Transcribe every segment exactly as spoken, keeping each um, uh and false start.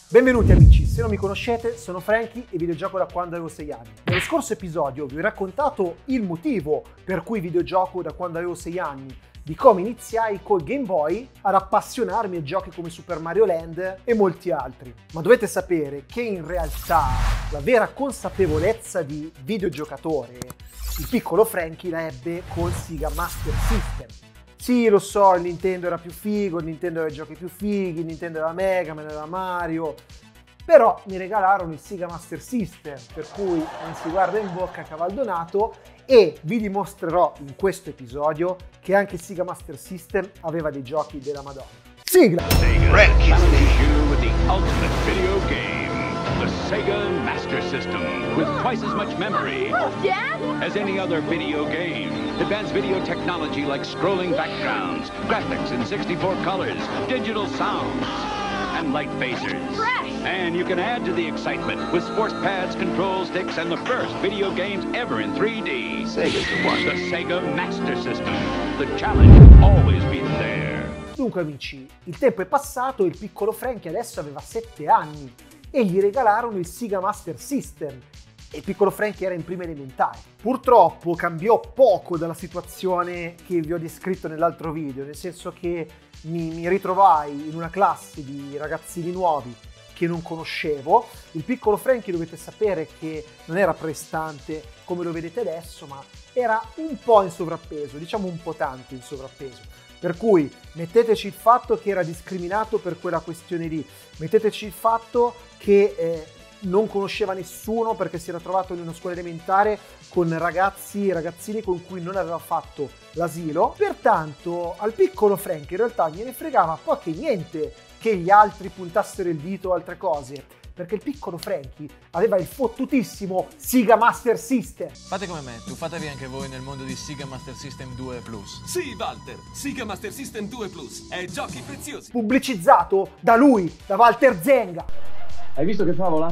Benvenuti amici, se non mi conoscete sono Franky e videogioco da quando avevo sei anni. Nello scorso episodio vi ho raccontato il motivo per cui videogioco da quando avevo sei anni, di come iniziai col Game Boy ad appassionarmi a giochi come Super Mario Land e molti altri. Ma dovete sapere che in realtà la vera consapevolezza di videogiocatore il piccolo Franky la ebbe col Sega Master System. Sì, lo so, il Nintendo era più figo, il Nintendo aveva i giochi più fighi, il Nintendo era Mega Man, era Mario, però mi regalarono il Sega Master System, per cui non si guarda in bocca a cavaldonato, e vi dimostrerò in questo episodio che anche il Sega Master System aveva dei giochi della Madonna. Sigla! Sega challenges you with the ultimate video game, the Sega Master System, with twice as much memory Oh, Dad? as any other video game. Advanced video technology like scrolling backgrounds, graphics in sixty-four colors, digital sounds, and light phasers. Fresh! And you can add to the excitement with sports pads, control sticks, and the first video games ever in three D. Sega's the one. The Sega Master System. The challenge will always be there. Dunque amici, il tempo è passato e il piccolo Franky adesso aveva sette anni e gli regalarono il Sega Master System. E il piccolo Franky era in prima elementare. Purtroppo cambiò poco dalla situazione che vi ho descritto nell'altro video, nel senso che mi, mi ritrovai in una classe di ragazzini nuovi che non conoscevo. Il piccolo Franky, dovete sapere che non era prestante come lo vedete adesso, ma era un po' in sovrappeso, diciamo un po' tanto in sovrappeso. Per cui metteteci il fatto che era discriminato per quella questione lì, metteteci il fatto che eh, non conosceva nessuno perché si era trovato in una scuola elementare con ragazzi e ragazzini con cui non aveva fatto l'asilo. Pertanto al piccolo Franky in realtà gliene fregava poco e niente che gli altri puntassero il dito o altre cose, perché il piccolo Franky aveva il fottutissimo Sega Master System. Fate come me, tuffatevi anche voi nel mondo di Sega Master System due Plus. Sì, Walter, Sega Master System due Plus è giochi preziosi. Pubblicizzato da lui, da Walter Zenga. Hai visto che favola?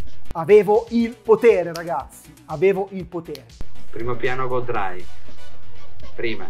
Avevo il potere, ragazzi, avevo il potere. Primo piano godrai. Prima.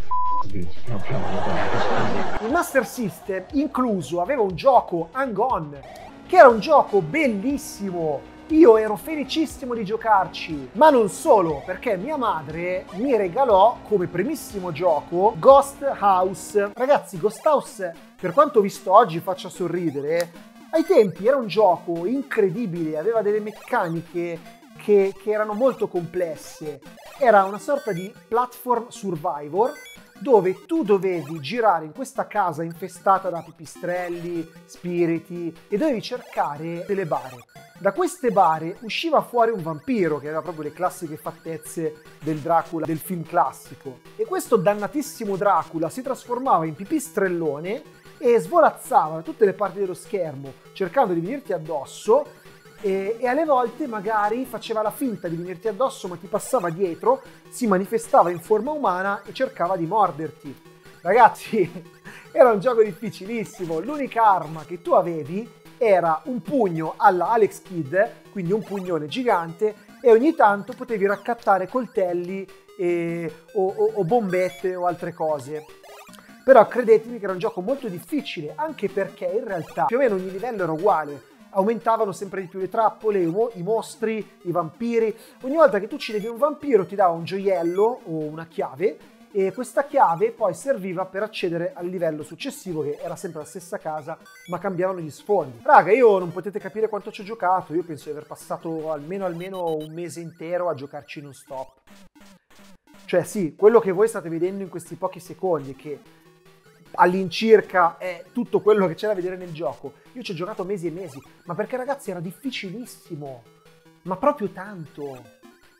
Il Master System incluso aveva un gioco Hang-On, che era un gioco bellissimo. Io ero felicissimo di giocarci, ma non solo, perché mia madre mi regalò come primissimo gioco Ghost House. Ragazzi, Ghost House, per quanto visto oggi faccia sorridere, ai tempi era un gioco incredibile, aveva delle meccaniche che, che erano molto complesse. Era una sorta di platform survivor dove tu dovevi girare in questa casa infestata da pipistrelli, spiriti, e dovevi cercare delle bare. Da queste bare usciva fuori un vampiro che aveva proprio le classiche fattezze del Dracula del film classico. E questo dannatissimo Dracula si trasformava in pipistrellone e svolazzava da tutte le parti dello schermo cercando di venirti addosso, e, e alle volte magari faceva la finta di venirti addosso ma ti passava dietro, si manifestava in forma umana e cercava di morderti. Ragazzi, era un gioco difficilissimo. L'unica arma che tu avevi era un pugno alla Alex Kidd, quindi un pugnone gigante, e ogni tanto potevi raccattare coltelli e, o, o, o bombette o altre cose. Però credetemi che era un gioco molto difficile, anche perché in realtà più o meno ogni livello era uguale. Aumentavano sempre di più le trappole, i, mo- i mostri, i vampiri. Ogni volta che tu uccidevi un vampiro ti dava un gioiello o una chiave, e questa chiave poi serviva per accedere al livello successivo, che era sempre la stessa casa, ma cambiavano gli sfondi. Raga, io non potete capire quanto ci ho giocato, io penso di aver passato almeno almeno un mese intero a giocarci non stop. Cioè sì, quello che voi state vedendo in questi pochi secondi, che all'incirca è tutto quello che c'è da vedere nel gioco, io ci ho giocato mesi e mesi, ma perché ragazzi era difficilissimo, ma proprio tanto.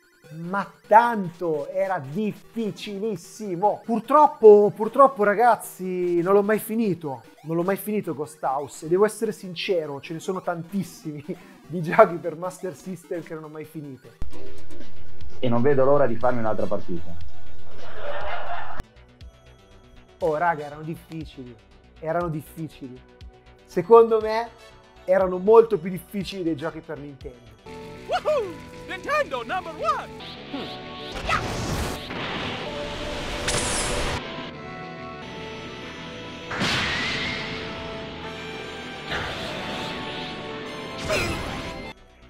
Ma tanto, era difficilissimo. Purtroppo, purtroppo ragazzi, non l'ho mai finito. Non l'ho mai finito Ghost House. E devo essere sincero, ce ne sono tantissimi di giochi per Master System che non ho mai finito. E non vedo l'ora di farmi un'altra partita. Oh raga, erano difficili. Erano difficili. Secondo me erano molto più difficili dei giochi per Nintendo. Woohoo! Nintendo number one!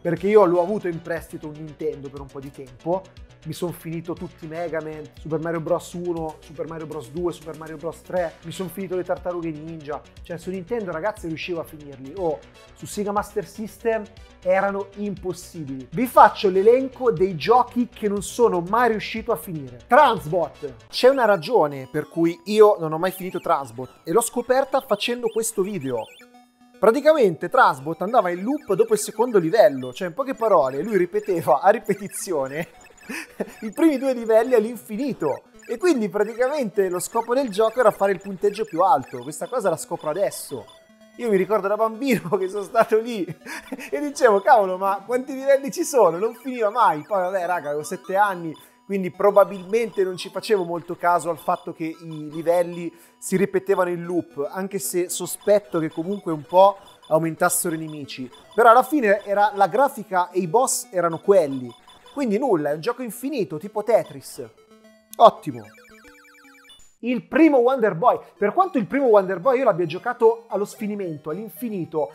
perché io l'ho avuto in prestito un Nintendo per un po' di tempo, mi sono finito tutti i Mega Man, Super Mario Bros uno, Super Mario Bros due, Super Mario Bros tre, mi sono finito le Tartarughe Ninja, cioè su Nintendo ragazzi riuscivo a finirli, oh, su Sega Master System erano impossibili. Vi faccio l'elenco dei giochi che non sono mai riuscito a finire. Transbot! C'è una ragione per cui io non ho mai finito Transbot e l'ho scoperta facendo questo video. Praticamente Transbot andava in loop dopo il secondo livello, cioè in poche parole lui ripeteva a ripetizione i primi due livelli all'infinito e quindi praticamente lo scopo del gioco era fare il punteggio più alto. Questa cosa la scopro adesso. Io mi ricordo da bambino che sono stato lì e dicevo cavolo, ma quanti livelli ci sono? Non finiva mai. Poi vabbè raga, avevo sette anni, quindi probabilmente non ci facevo molto caso al fatto che i livelli si ripetevano in loop, anche se sospetto che comunque un po' aumentassero i nemici. Però alla fine era la grafica e i boss erano quelli. Quindi nulla, è un gioco infinito, tipo Tetris. Ottimo. Il primo Wonder Boy. Per quanto il primo Wonder Boy io l'abbia giocato allo sfinimento, all'infinito.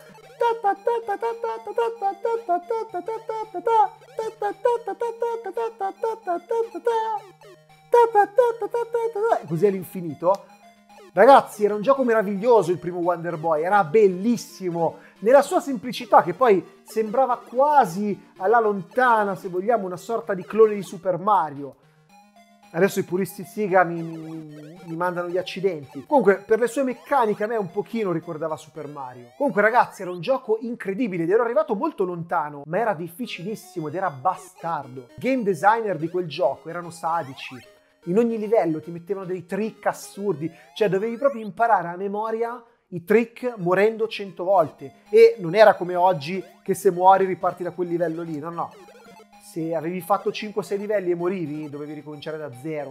Così all'infinito. Ragazzi, era un gioco meraviglioso il primo Wonder Boy, era bellissimo, nella sua semplicità che poi sembrava quasi alla lontana, se vogliamo, una sorta di clone di Super Mario. Adesso i puristi Sega mi, mi, mi mandano gli accidenti. Comunque, per le sue meccaniche a me un pochino ricordava Super Mario. Comunque ragazzi, era un gioco incredibile ed ero arrivato molto lontano, ma era difficilissimo ed era bastardo. I game designer di quel gioco erano sadici. In ogni livello ti mettevano dei trick assurdi, cioè dovevi proprio imparare a memoria i trick morendo cento volte. E non era come oggi che se muori riparti da quel livello lì, no no. Se avevi fatto cinque sei livelli e morivi, dovevi ricominciare da zero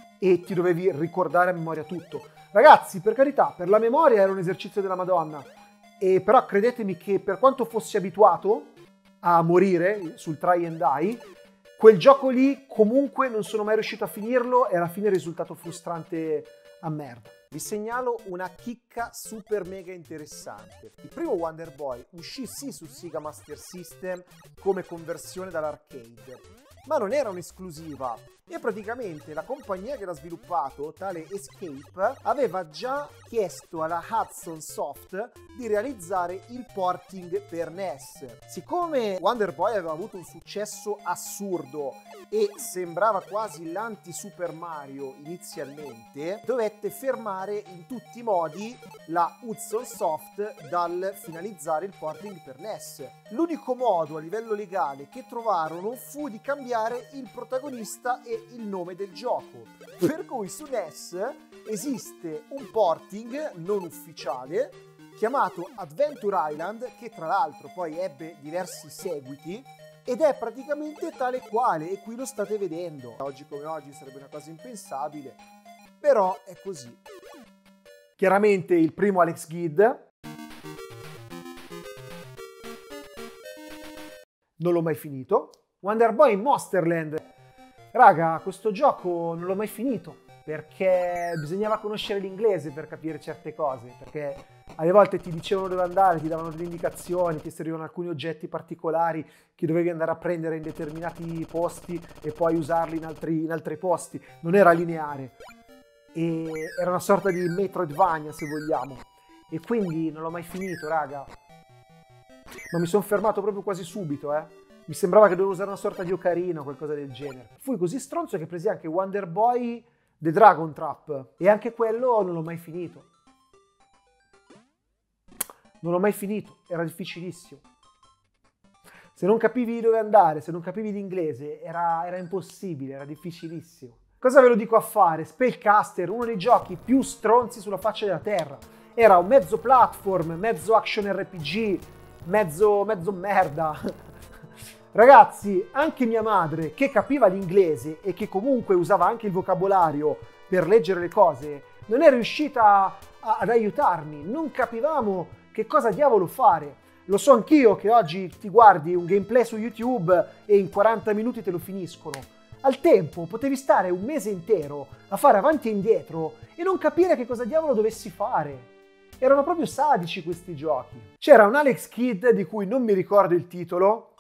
e ti dovevi ricordare a memoria tutto. Ragazzi, per carità, per la memoria era un esercizio della Madonna, e però credetemi che per quanto fossi abituato a morire sul try and die, quel gioco lì comunque non sono mai riuscito a finirlo e alla fine è risultato frustrante a merda. Vi segnalo una chicca super mega interessante. Il primo Wonder Boy uscì sì su Sega Master System come conversione dall'arcade, ma non era un'esclusiva. E praticamente la compagnia che l'ha sviluppato, tale Escape, aveva già chiesto alla Hudson Soft di realizzare il porting per N E S. Siccome Wonder Boy aveva avuto un successo assurdo e sembrava quasi l'anti-Super Mario inizialmente, dovette fermare in tutti i modi la Hudson Soft dal finalizzare il porting per N E S. L'unico modo a livello legale che trovarono fu di cambiare il protagonista e il nome del gioco, per cui su N E S esiste un porting non ufficiale chiamato Adventure Island, che tra l'altro poi ebbe diversi seguiti ed è praticamente tale quale, e qui lo state vedendo. Oggi come oggi sarebbe una cosa impensabile, però è così. Chiaramente il primo Alex Kidd, non l'ho mai finito. Wonder Boy in Monsterland. Raga, questo gioco non l'ho mai finito perché bisognava conoscere l'inglese per capire certe cose, perché alle volte ti dicevano dove andare, ti davano delle indicazioni, ti servivano alcuni oggetti particolari che dovevi andare a prendere in determinati posti e poi usarli in altri, in altri posti. Non era lineare e era una sorta di Metroidvania, se vogliamo, e quindi non l'ho mai finito, raga, ma mi sono fermato proprio quasi subito, eh. Mi sembrava che dovevo usare una sorta di ocarina o qualcosa del genere. Fui così stronzo che presi anche Wonder Boy The Dragon Trap e anche quello non l'ho mai finito. Non l'ho mai finito, era difficilissimo. Se non capivi dove andare, se non capivi l'inglese, era, era impossibile, era difficilissimo. Cosa ve lo dico a fare? Spellcaster, uno dei giochi più stronzi sulla faccia della terra. Era un mezzo platform, mezzo action R P G, mezzo, mezzo merda. Ragazzi, anche mia madre, che capiva l'inglese e che comunque usava anche il vocabolario per leggere le cose, non è riuscita a, ad aiutarmi. Non capivamo che cosa diavolo fare. Lo so anch'io che oggi ti guardi un gameplay su YouTube e in quaranta minuti te lo finiscono. Al tempo potevi stare un mese intero a fare avanti e indietro e non capire che cosa diavolo dovessi fare. Erano proprio sadici questi giochi. C'era un Alex Kidd di cui non mi ricordo il titolo,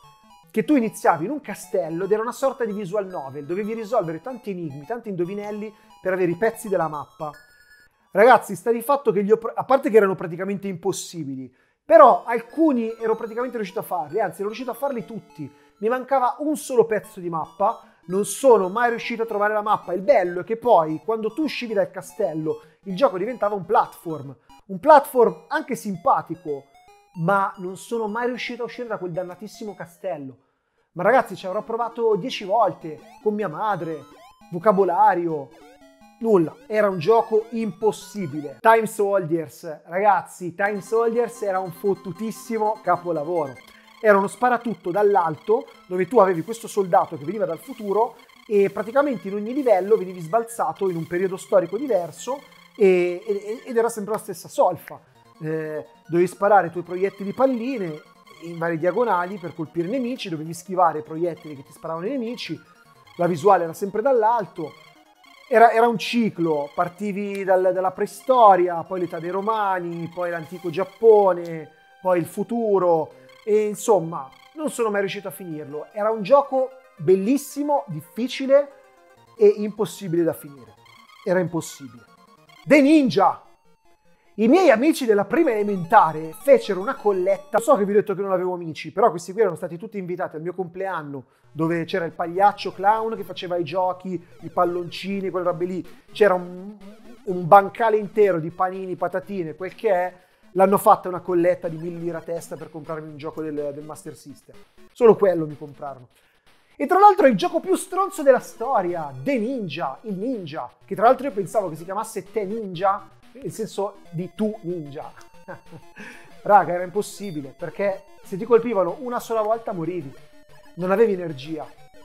che tu iniziavi in un castello ed era una sorta di visual novel, dovevi risolvere tanti enigmi, tanti indovinelli per avere i pezzi della mappa. Ragazzi, sta di fatto che gli ho, a parte che erano praticamente impossibili, però alcuni ero praticamente riuscito a farli, anzi ero riuscito a farli tutti. Mi mancava un solo pezzo di mappa, non sono mai riuscito a trovare la mappa. Il bello è che poi, quando tu uscivi dal castello, il gioco diventava un platform, un platform anche simpatico, ma non sono mai riuscito a uscire da quel dannatissimo castello. Ma ragazzi, ci avrò provato dieci volte, con mia madre, vocabolario, nulla. Era un gioco impossibile. Time Soldiers, ragazzi, Time Soldiers era un fottutissimo capolavoro. Era uno sparatutto dall'alto, dove tu avevi questo soldato che veniva dal futuro e praticamente in ogni livello venivi sbalzato in un periodo storico diverso e, e, ed era sempre la stessa solfa. Eh, dovevi sparare i tuoi proiettili palline in varie diagonali per colpire i nemici, dovevi schivare i proiettili che ti sparavano i nemici, la visuale era sempre dall'alto, era, era un ciclo, partivi dal, dalla preistoria, poi l'età dei Romani, poi l'antico Giappone, poi il futuro. E insomma, non sono mai riuscito a finirlo. Era un gioco bellissimo, difficile e impossibile da finire. Era impossibile. The Ninja! I miei amici della prima elementare fecero una colletta. So che vi ho detto che non avevo amici, però questi qui erano stati tutti invitati al mio compleanno, dove c'era il pagliaccio clown che faceva i giochi, i palloncini, quelle robe lì. C'era un, un bancale intero di panini, patatine, quel che è. L'hanno fatta una colletta di mille lire a testa per comprarmi un gioco del, del Master System. Solo quello mi comprarono. E tra l'altro è il gioco più stronzo della storia, The Ninja, il ninja, che tra l'altro io pensavo che si chiamasse Te Ninja, nel senso di tu ninja. Raga, era impossibile, perché se ti colpivano una sola volta morivi, non avevi energia.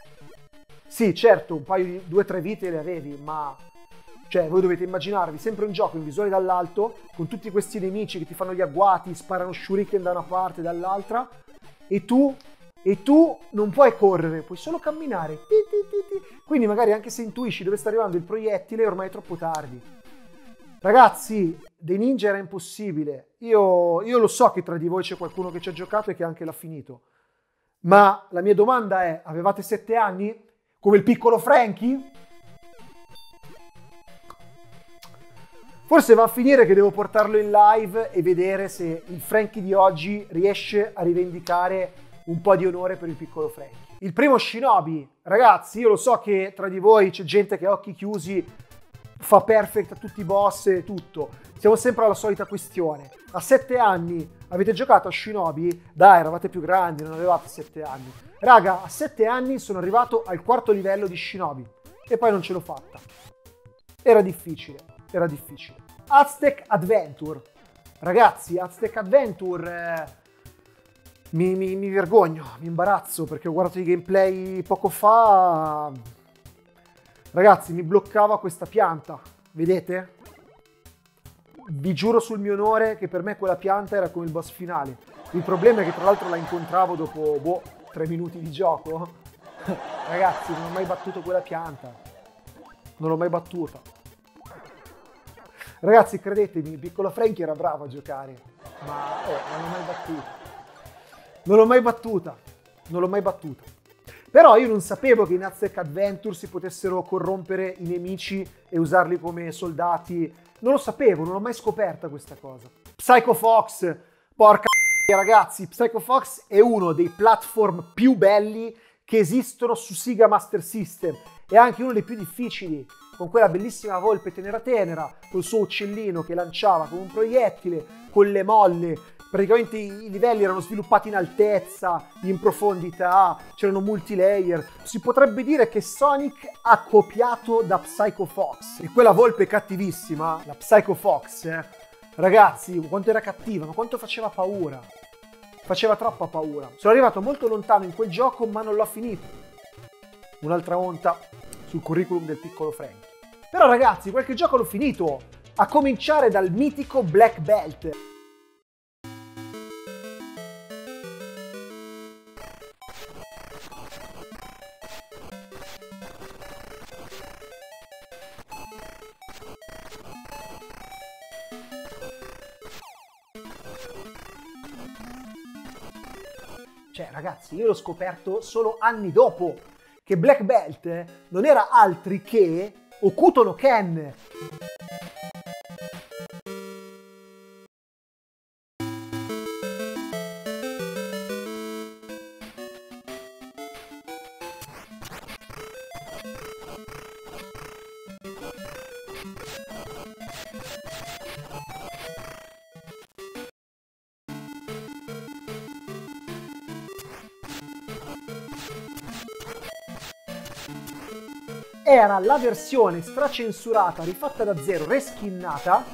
Sì, certo, un paio di due o tre vite le avevi, ma... Cioè, voi dovete immaginarvi sempre un gioco in visuale dall'alto, con tutti questi nemici che ti fanno gli agguati, sparano shuriken da una parte e dall'altra, e tu, e tu non puoi correre, puoi solo camminare. Quindi magari anche se intuisci dove sta arrivando il proiettile, ormai è troppo tardi. Ragazzi, The Ninja era impossibile. Io, io lo so che tra di voi c'è qualcuno che ci ha giocato e che anche l'ha finito. Ma la mia domanda è, avevate sette anni? Come il piccolo Frankie? Forse va a finire che devo portarlo in live e vedere se il Frankie di oggi riesce a rivendicare un po' di onore per il piccolo Frankie. Il primo Shinobi, ragazzi, io lo so che tra di voi c'è gente che a occhi chiusi fa perfect a tutti i boss e tutto. Siamo sempre alla solita questione. A sette anni avete giocato a Shinobi? Dai, eravate più grandi, non avevate sette anni. Raga, a sette anni sono arrivato al quarto livello di Shinobi e poi non ce l'ho fatta. Era difficile, era difficile. Aztec Adventure. Ragazzi, Aztec Adventure... Eh, mi, mi, mi vergogno, mi imbarazzo perché ho guardato i gameplay poco fa. Ragazzi, mi bloccava questa pianta, vedete? Vi giuro sul mio onore che per me quella pianta era come il boss finale. Il problema è che tra l'altro la incontravo dopo, boh, tre minuti di gioco. Ragazzi, non ho mai battuto quella pianta. Non l'ho mai battuta. Ragazzi, credetemi, il piccolo Frankie era bravo a giocare, ma oh, non l'ho mai battuta. Non l'ho mai battuta. Non l'ho mai battuta. Però io non sapevo che in Aztec Adventure si potessero corrompere i nemici e usarli come soldati. Non lo sapevo, non l'ho mai scoperta questa cosa. Psycho Fox, porca ragazzi, Psycho Fox è uno dei platform più belli che esistono su Sega Master System. È anche uno dei più difficili, con quella bellissima volpe tenera tenera, col suo uccellino che lanciava con un proiettile, con le molle. Praticamente i livelli erano sviluppati in altezza, in profondità, c'erano multilayer. Si potrebbe dire che Sonic ha copiato da Psycho Fox. E quella volpe cattivissima, la Psycho Fox, eh, ragazzi, quanto era cattiva, ma quanto faceva paura. Faceva troppa paura. Sono arrivato molto lontano in quel gioco, ma non l'ho finito. Un'altra onta sul curriculum del piccolo Frankie. Però ragazzi, qualche gioco l'ho finito, a cominciare dal mitico Black Belt. Cioè, ragazzi, io l'ho scoperto solo anni dopo che Black Belt non era altri che Hokuto no Ken. Era la versione stracensurata, rifatta da zero, reskinnata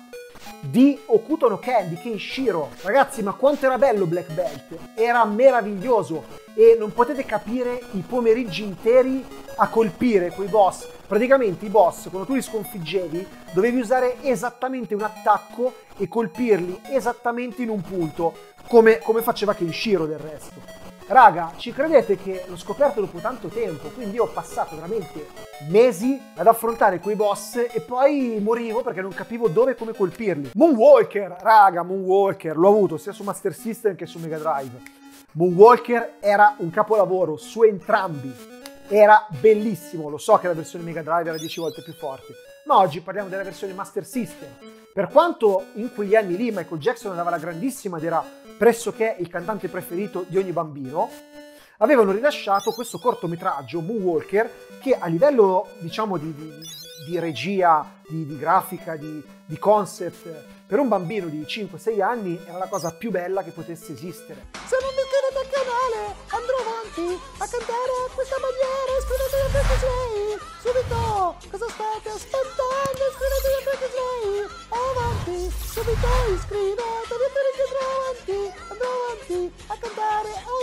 di Hokuto no Ken, di Kenshiro. Ragazzi, ma quanto era bello Black Belt! Era meraviglioso e non potete capire i pomeriggi interi a colpire quei boss. Praticamente i boss, quando tu li sconfiggevi, dovevi usare esattamente un attacco e colpirli esattamente in un punto, come, come faceva Kenshiro del resto. Raga, ci credete che l'ho scoperto dopo tanto tempo, quindi io ho passato veramente mesi ad affrontare quei boss e poi morivo perché non capivo dove e come colpirli. Moonwalker, raga, Moonwalker, l'ho avuto sia su Master System che su Mega Drive. Moonwalker era un capolavoro su entrambi, era bellissimo, lo so che la versione Mega Drive era dieci volte più forte, ma oggi parliamo della versione Master System. Per quanto in quegli anni lì Michael Jackson andava alla grandissima ed era pressoché il cantante preferito di ogni bambino, avevano rilasciato questo cortometraggio, Moonwalker, che a livello, diciamo, di, di, di regia, di, di grafica, di, di concept, per un bambino di cinque sei anni era la cosa più bella che potesse esistere. Se non vi iscrivete al canale, andrò avanti a cantare a questa maniera. Iscrivetevi a Frankie Slay subito! Cosa state aspettando? Iscrivetevi a Frankie Slay! Avanti, subito iscrivetevi a Frankie Slay! Avanti, andrò avanti a cantare, oh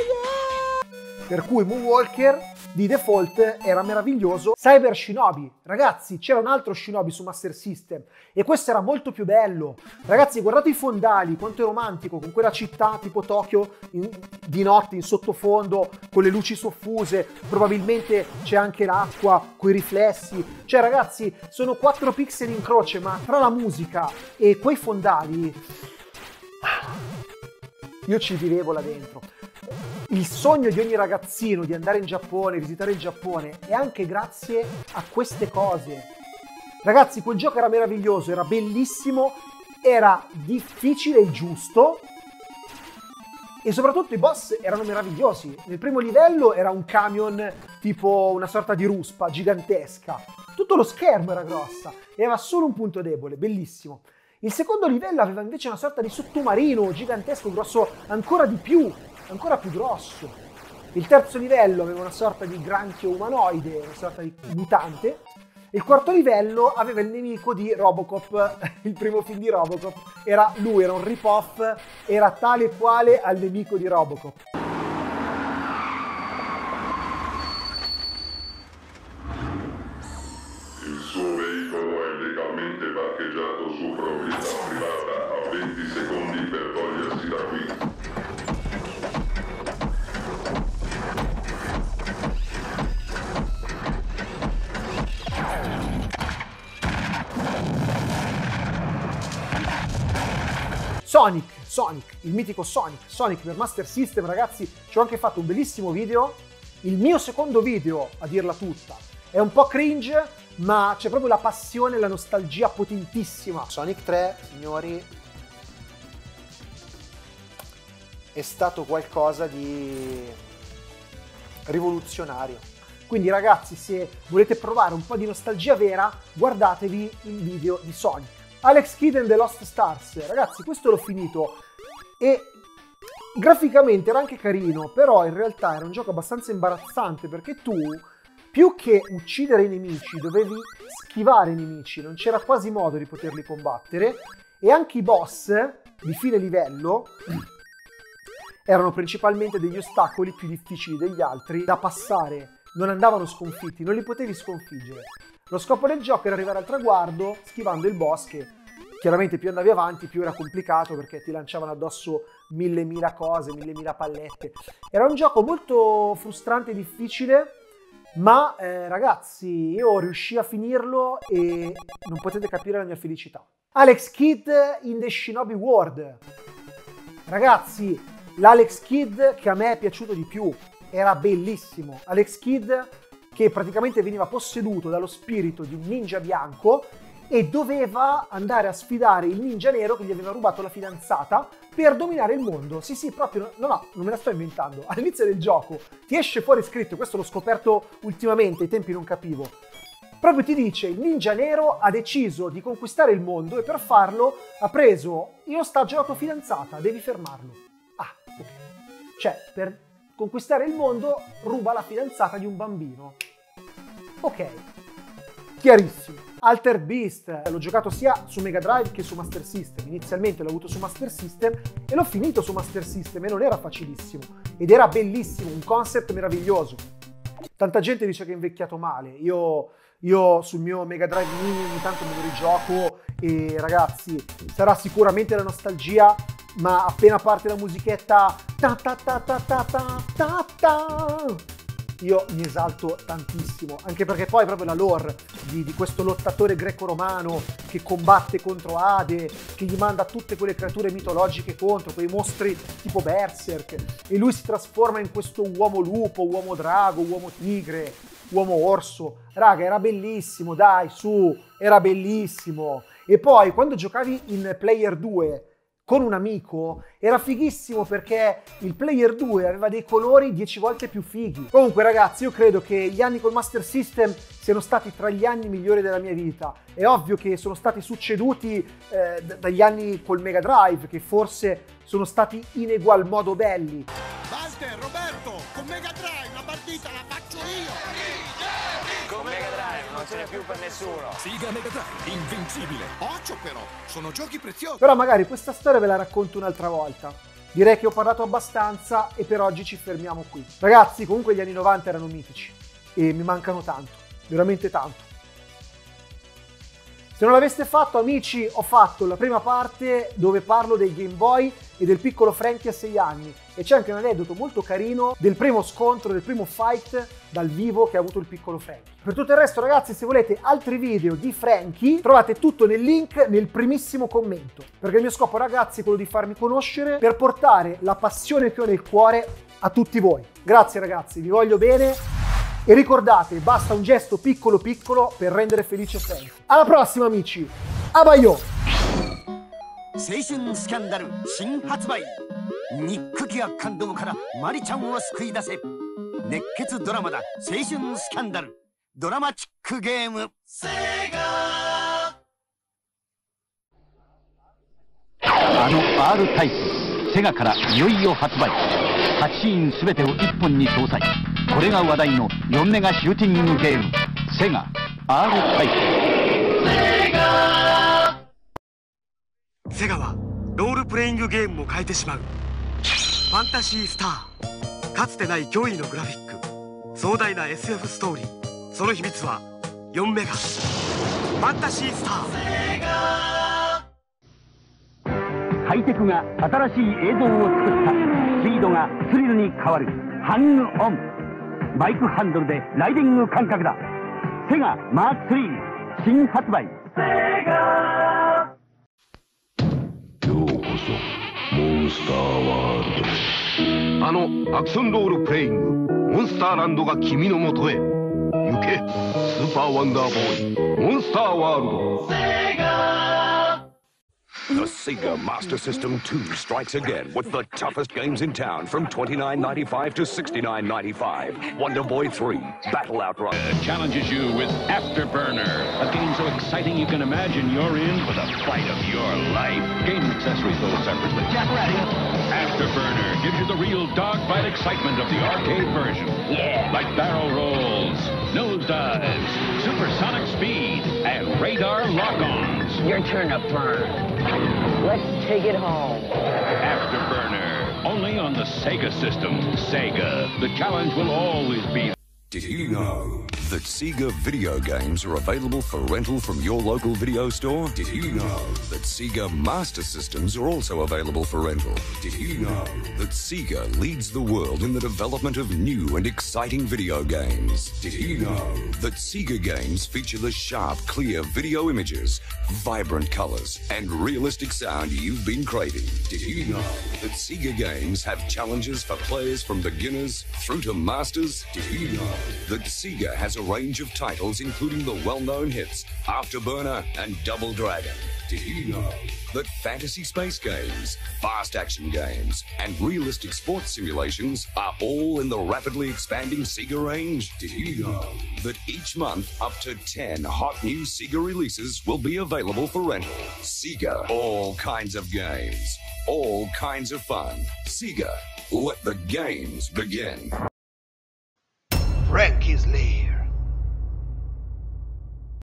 yeah! Per cui Moonwalker di default era meraviglioso. Cyber Shinobi, ragazzi, c'era un altro Shinobi su Master System e questo era molto più bello. Ragazzi, guardate i fondali, quanto è romantico, con quella città tipo Tokyo in, di notte in sottofondo, con le luci soffuse, probabilmente c'è anche l'acqua, coi riflessi. Cioè, ragazzi, sono quattro pixel in croce, ma tra la musica e quei fondali io ci vivevo là dentro. Il sogno di ogni ragazzino di andare in Giappone, visitare il Giappone, è anche grazie a queste cose. Ragazzi, quel gioco era meraviglioso, era bellissimo, era difficile e giusto e soprattutto i boss erano meravigliosi. Nel primo livello era un camion tipo una sorta di ruspa gigantesca. Tutto lo schermo era grossa e aveva solo un punto debole, bellissimo. Il secondo livello aveva invece una sorta di sottomarino gigantesco, grosso ancora di più, ancora più grosso. Il terzo livello aveva una sorta di granchio umanoide, una sorta di mutante. Il quarto livello aveva il nemico di Robocop, il primo film di Robocop. Era lui, era un rip-off, era tale e quale al nemico di Robocop. Il suo veicolo è legalmente parcheggiato su proprietà privata. Ha venti secondi per togliersi da qui. Sonic, Sonic, il mitico Sonic, Sonic per Master System, ragazzi, ci ho anche fatto un bellissimo video, il mio secondo video, a dirla tutta, è un po' cringe, ma c'è proprio la passione e la nostalgia potentissima. Sonic tre, signori, è stato qualcosa di rivoluzionario. Quindi ragazzi, se volete provare un po' di nostalgia vera, guardatevi il video di Sonic. Alex Kidd and the Lost Stars, ragazzi, questo l'ho finito e graficamente era anche carino, però in realtà era un gioco abbastanza imbarazzante perché tu, più che uccidere i nemici, dovevi schivare i nemici, non c'era quasi modo di poterli combattere e anche i boss di fine livello erano principalmente degli ostacoli più difficili degli altri da passare, non andavano sconfitti, non li potevi sconfiggere. Lo scopo del gioco era arrivare al traguardo schivando il boss che chiaramente più andavi avanti più era complicato perché ti lanciavano addosso mille mila cose, mille mila pallette. Era un gioco molto frustrante e difficile, ma eh, ragazzi io riuscii a finirlo e non potete capire la mia felicità. Alex Kidd in the Shinobi World. Ragazzi, l'Alex Kidd che a me è piaciuto di più, era bellissimo. Alex Kidd che praticamente veniva posseduto dallo spirito di un ninja bianco e doveva andare a sfidare il ninja nero che gli aveva rubato la fidanzata per dominare il mondo. Sì, sì, proprio, no, no, non me la sto inventando. All'inizio del gioco ti esce fuori scritto, questo l'ho scoperto ultimamente, ai tempi non capivo. Proprio ti dice, il ninja nero ha deciso di conquistare il mondo e per farlo ha preso in ostaggio la tua fidanzata, devi fermarlo. Ah, ok. Cioè, per conquistare il mondo ruba la fidanzata di un bambino. Ok, chiarissimo. Alter Beast, l'ho giocato sia su Mega Drive che su Master System. Inizialmente l'ho avuto su Master System e l'ho finito su Master System e non era facilissimo. Ed era bellissimo, un concept meraviglioso. Tanta gente dice che è invecchiato male. Io, io sul mio Mega Drive Mini ogni tanto me lo rigioco e ragazzi, sarà sicuramente la nostalgia, ma appena parte la musichetta ta ta ta ta ta ta ta ta, io mi esalto tantissimo, anche perché poi proprio la lore di, di questo lottatore greco-romano che combatte contro Ade, che gli manda tutte quelle creature mitologiche contro, quei mostri tipo Berserk, e lui si trasforma in questo uomo lupo, uomo drago, uomo tigre, uomo orso. Raga, era bellissimo, dai, su, era bellissimo. E poi quando giocavi in Player due con un amico era fighissimo perché il Player due aveva dei colori dieci volte più fighi. Comunque ragazzi, io credo che gli anni col Master System siano stati tra gli anni migliori della mia vita. È ovvio che sono stati succeduti eh, dagli anni col Mega Drive, che forse sono stati in egual modo belli. Walter, Roberto, con Mega Drive la partita la faccio io! Con Mega Drive non ce n'è più per nessuno. Sega Mega Drive, invincibile. Occhio però, sono giochi preziosi. Però magari questa storia ve la racconto un'altra volta. Direi che ho parlato abbastanza e per oggi ci fermiamo qui. Ragazzi, comunque gli anni novanta erano mitici e mi mancano tanto, veramente tanto. Se non l'aveste fatto, amici, ho fatto la prima parte dove parlo dei Game Boy e del piccolo Frankie a sei anni. E c'è anche un aneddoto molto carino del primo scontro, del primo fight dal vivo che ha avuto il piccolo Frankie. Per tutto il resto, ragazzi, se volete altri video di Frankie, trovate tutto nel link nel primissimo commento. Perché il mio scopo, ragazzi, è quello di farmi conoscere per portare la passione che ho nel cuore a tutti voi. Grazie, ragazzi, vi voglio bene. E ricordate, basta un gesto piccolo piccolo per rendere felice Frankie. Alla prossima, amici! Abayo! 青春スキャンダル新発売ニック・ギア監督からマリちゃんを救い出せ熱血ドラマだ青春スキャンダルドラマチックゲームセガあの R タイプセガからいよいよ発売はちシーン全てをいっぽんに搭載これが話題のよんメガシューティングゲームセガ R タイプセガセガはロールプレイングゲームも変えてしまうファンタジースターかつてない驚異のグラフィック壮大な エスエフ ストーリーその秘密はよんメガファンタジースターセガハイテクが新しい映像を作ったスピードがスリルに変わるハングオンバイクハンドルでライディング感覚だセガマークスリー新発売セガようこそモンスターワールドあのアクションロールプレイングモンスターランドが君のもとへ行けスーパーワンダーボーイモンスターワールドセガ The Sega Master System two strikes again with the toughest games in town from twenty-nine ninety-five to sixty-nine ninety-five. Wonder Boy three, Battle Outrun. Uh, challenges you with Afterburner, a game so exciting you can imagine you're in for the fight of your life. Game and accessories sold separately. Jack Ratty. Afterburner gives you the real dogfight excitement of the arcade version. Yeah. Like barrel rolls, nosedives, supersonic speed, and radar lock-ons. Your turn to burn. Let's take it home. Afterburner, only on the Sega system. Sega, the challenge will always be. Did you know that Sega video games are available for rental from your local video store? Did you know that Sega Master Systems are also available for rental? Did you know that Sega leads the world in the development of new and exciting video games? Did you know that Sega games feature the sharp, clear video images, vibrant colors, and realistic sound you've been craving? Did you know that that Sega games have challenges for players from beginners through to masters? Did you know that Sega has a range of titles including the well-known hits Afterburner and Double Dragon? Did you know that fantasy space games, fast action games, and realistic sports simulations are all in the rapidly expanding Sega range? Did you know that each month up to ten hot new Sega releases will be available for rental? Sega, all kinds of games, all kinds of fun. Sega, let the games begin. Frankie's Lane.